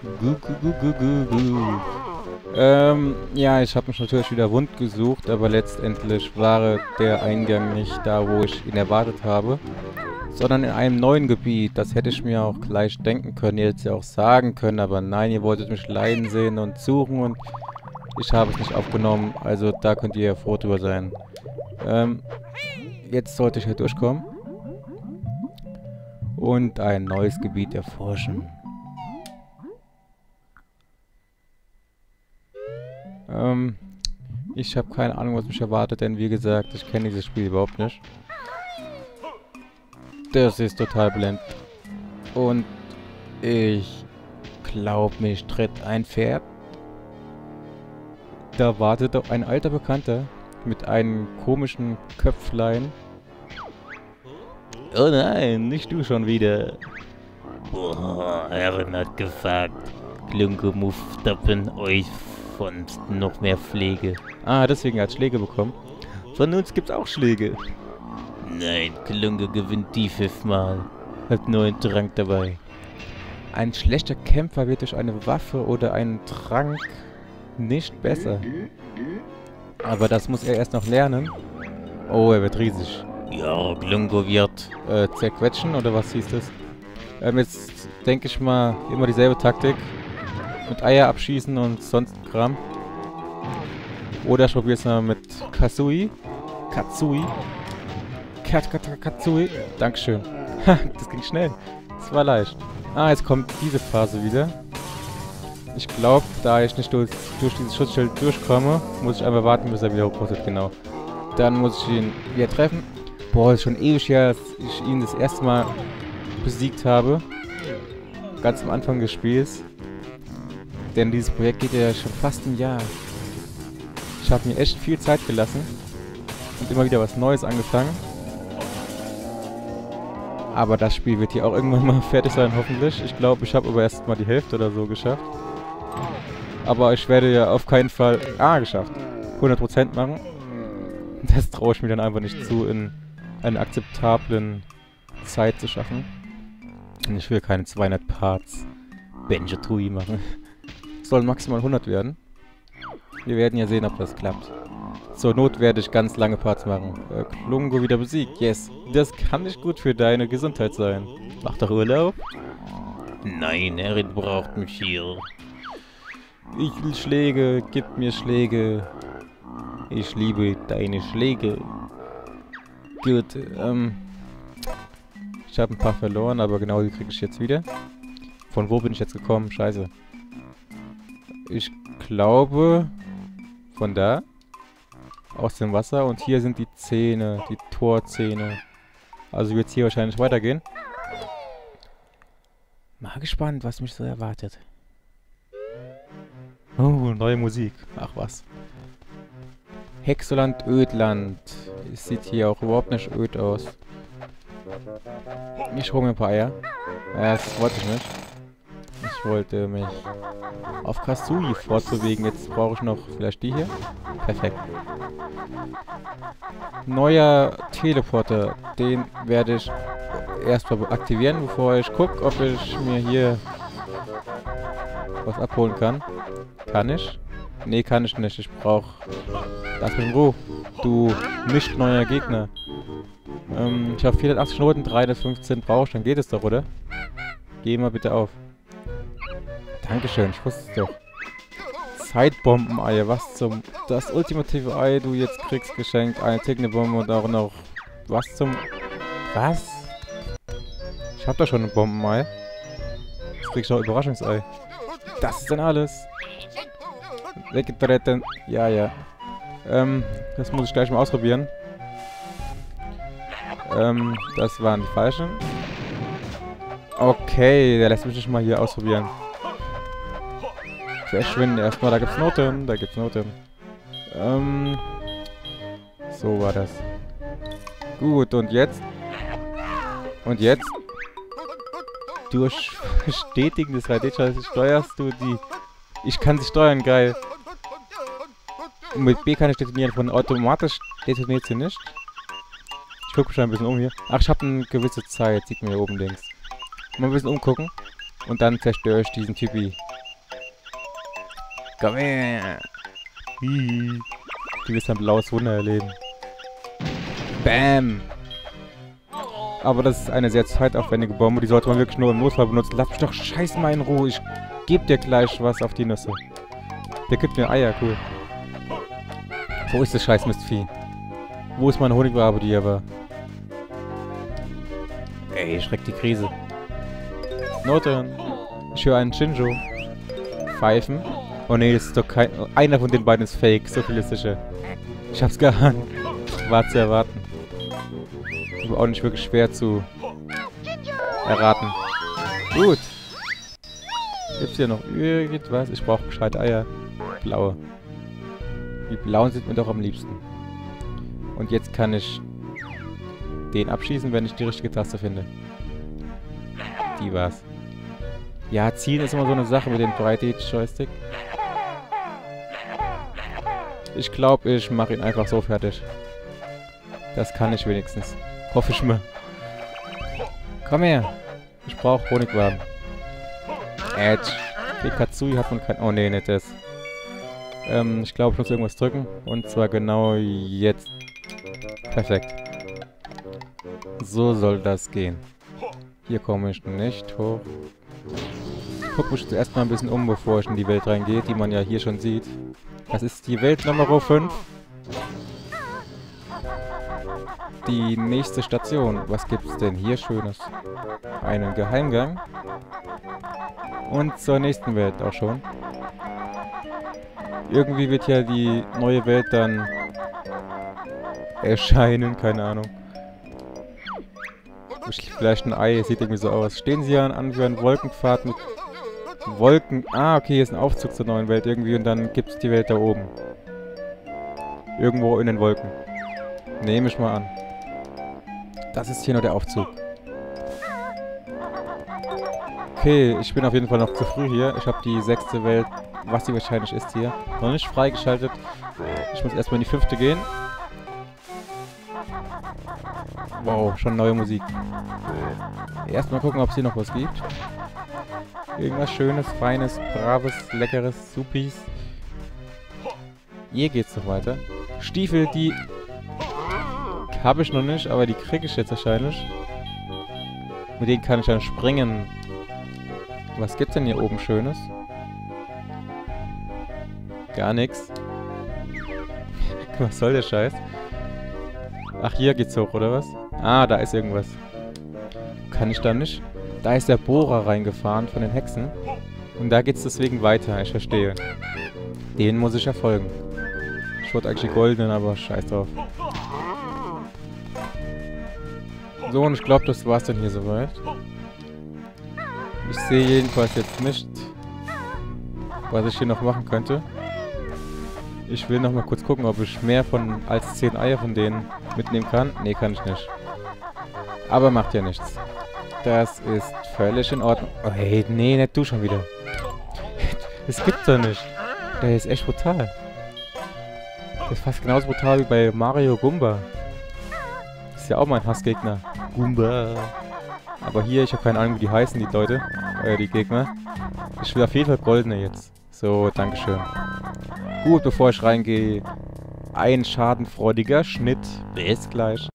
Ja, ich habe mich natürlich wieder wund gesucht, aber letztendlich war der Eingang nicht da, wo ich ihn erwartet habe, sondern in einem neuen Gebiet. Das hätte ich mir auch gleich denken können, ihr hättet es ja auch sagen können, aber nein, ihr wolltet mich leiden sehen und suchen und ich habe es nicht aufgenommen, also da könnt ihr ja froh drüber sein. Jetzt sollte ich hier durchkommen und ein neues Gebiet erforschen. Ich habe keine Ahnung, was mich erwartet, denn wie gesagt, ich kenne dieses Spiel überhaupt nicht. Das ist total blend. Und ich glaube, mich tritt ein Pferd. Da wartet doch ein alter Bekannter mit einem komischen Köpflein. Oh nein, nicht du schon wieder. Boah, Herren hat gesagt, Klunke muss stoppen euch von noch mehr Pflege. Ah, deswegen hat Schläge bekommen. Von uns gibt's auch Schläge. Nein, Klunke gewinnt dieses Mal. Hat nur einen Trank dabei. Ein schlechter Kämpfer wird durch eine Waffe oder einen Trank nicht besser. Aber das muss er erst noch lernen. Oh, er wird riesig. Ja, Klunke wird. Zerquetschen oder was hieß das? Jetzt denke ich mal immer dieselbe Taktik. Mit Eier abschießen und sonst Kram. Oder ich probiere es mal mit Katsui. Katsui. Katsui. Dankeschön. Ha, das ging schnell. Das war leicht. Ah, jetzt kommt diese Phase wieder. Ich glaube, da ich nicht durch dieses Schutzschild durchkomme, muss ich einfach warten, bis er wieder hochpostet. Genau. Dann muss ich ihn wieder treffen. Boah, ist schon ewig her, dass ich ihn das erste Mal besiegt habe. Ganz am Anfang des Spiels. Denn dieses Projekt geht ja schon fast ein Jahr. Ich habe mir echt viel Zeit gelassen. Und immer wieder was Neues angefangen. Aber das Spiel wird hier auch irgendwann mal fertig sein, hoffentlich. Ich glaube, ich habe aber erst mal die Hälfte oder so geschafft. Aber ich werde ja auf keinen Fall... Ah, geschafft. 100% machen. Das traue ich mir dann einfach nicht zu, in einer akzeptablen Zeit zu schaffen. Und ich will keine 200 Parts Banjo-Tooie machen. Sollen maximal 100 werden. Wir werden ja sehen, ob das klappt. Zur Not werde ich ganz lange Parts machen. Klungo wieder besiegt. Yes. Das kann nicht gut für deine Gesundheit sein. Mach doch Urlaub. Nein, Herren braucht mich hier. Ich will Schläge. Gib mir Schläge. Ich liebe deine Schläge. Gut, ich habe ein paar verloren, aber genau die kriege ich jetzt wieder. Von wo bin ich jetzt gekommen? Scheiße. Ich glaube... Von da. Aus dem Wasser. Und hier sind die Zähne. Die Torzähne. Also wird es hier wahrscheinlich weitergehen. Mal gespannt, was mich so erwartet. Oh, neue Musik. Ach was. Hexoland, Ödland. Es sieht hier auch überhaupt nicht öd aus. Ich hole mir ein paar Eier. Das wollte ich nicht. Ich wollte mich auf Kasui fortzubewegen. Jetzt brauche ich noch vielleicht die hier. Perfekt. Neuer Teleporter. Den werde ich erstmal aktivieren, bevor ich gucke, ob ich mir hier was abholen kann. Kann ich? Nee, kann ich nicht. Ich brauche... Lass mich in Ruhe. Du nicht neuer Gegner. Ich habe 480 Noten, 315 brauche ich. Dann geht es doch, oder? Geh mal bitte auf. Dankeschön, ich wusste es doch. Zeitbombeneier, was zum... Das ultimative Ei, du jetzt kriegst geschenkt. Eine tickende Bombe und auch noch... Was zum... Was? Ich hab doch schon ein Bombenei. Jetzt krieg ich noch ein Überraschungsei. Das ist dann alles. Weggetreten. Ja, ja. Das muss ich gleich mal ausprobieren. Das waren die falschen. Okay, der lässt mich nicht mal hier ausprobieren. Verschwinden erstmal, da gibt's Noten, da gibt's Noten. So war das. Gut, und jetzt? Und jetzt? Durch Bestätigen des 3D-Schalters steuerst du die... Ich kann sie steuern, geil. Und mit B kann ich detonieren, von automatisch detoniert sie nicht. Ich gucke mich schon ein bisschen um hier. Ach, ich habe eine gewisse Zeit, sieht man hier oben links. Mal ein bisschen umgucken. Und dann zerstöre ich diesen Typi. Komm her. Hihi. Du wirst ein blaues Wunder erleben. Bam. Aber das ist eine sehr zeitaufwendige Bombe. Die sollte man wirklich nur im Notfall benutzen. Lass mich doch scheiß mal in Ruhe. Ich gebe dir gleich was auf die Nüsse. Der gibt mir Eier, cool. Wo ist das scheiß Mistvieh? Wo ist meine Honigwabe, die hier war? Ey, schreckt die Krise. Noten. Ich höre einen Shinjo. Pfeifen. Oh ne, das ist doch kein... Einer von den beiden ist fake. So viel ist sicher. Ich hab's geahnt. War zu erwarten. Aber auch nicht wirklich schwer zu erraten. Gut. Gibt's hier noch irgendwas? Ich brauche gescheite Eier. Blaue. Die blauen sind mir doch am liebsten. Und jetzt kann ich den abschießen, wenn ich die richtige Taste finde. Die war's. Ja, zielen ist immer so eine Sache mit dem 3D-Joystick. Ich glaube, ich mache ihn einfach so fertig. Das kann ich wenigstens. Hoffe ich mal. Komm her. Ich brauche Honigwaben. Edge. Pikachu hat man kein... Oh ne, nicht das. Ich glaube, ich muss irgendwas drücken. Und zwar genau jetzt. Perfekt. So soll das gehen. Hier komme ich nicht hoch. Ich gucke mich zuerst mal ein bisschen um, bevor ich in die Welt reingehe, die man ja hier schon sieht. Das ist die Welt Nummer 5. Die nächste Station. Was gibt's denn hier Schönes? Einen Geheimgang. Und zur nächsten Welt auch schon. Irgendwie wird ja die neue Welt dann erscheinen, keine Ahnung. Vielleicht ein Ei, sieht irgendwie so aus. Stehen sie an für einen Wolkenpfad mit Wolken. Ah, okay, hier ist ein Aufzug zur neuen Welt irgendwie und dann gibt's die Welt da oben. Irgendwo in den Wolken. Nehme ich mal an. Das ist hier nur der Aufzug. Okay, ich bin auf jeden Fall noch zu früh hier. Ich habe die 6. Welt, was die wahrscheinlich ist hier, noch nicht freigeschaltet. Ich muss erstmal in die 5. gehen. Wow, schon neue Musik. Erstmal gucken, ob es hier noch was gibt. Irgendwas Schönes, Feines, Braves, Leckeres, Supis. Hier geht's noch weiter. Stiefel, die habe ich noch nicht, aber die kriege ich jetzt wahrscheinlich. Mit denen kann ich dann springen. Was gibt's denn hier oben Schönes? Gar nichts. Was soll der Scheiß? Ach, hier geht's hoch, oder was? Ah, da ist irgendwas. Kann ich da nicht? Da ist der Bohrer reingefahren von den Hexen. Und da geht's deswegen weiter, ich verstehe. Den muss ich erfolgen. Ich wollte eigentlich die goldenen, aber scheiß drauf. So, und ich glaube, das war's dann hier soweit. Ich sehe jedenfalls jetzt nicht, was ich hier noch machen könnte. Ich will noch mal kurz gucken, ob ich mehr als 10 Eier von denen mitnehmen kann. Nee, kann ich nicht. Aber macht ja nichts. Das ist völlig in Ordnung. Oh, hey, nee, nicht du schon wieder. Das gibt's doch nicht. Der ist echt brutal. Der ist fast genauso brutal wie bei Mario Goomba. Ist ja auch mein Hassgegner. Goomba. Aber hier, ich habe keine Ahnung, wie die heißen, die Leute. Die Gegner. Ich will auf jeden Fall goldene jetzt. So, dankeschön. Gut, bevor ich reingehe, ein schadenfreudiger Schnitt. Bis gleich.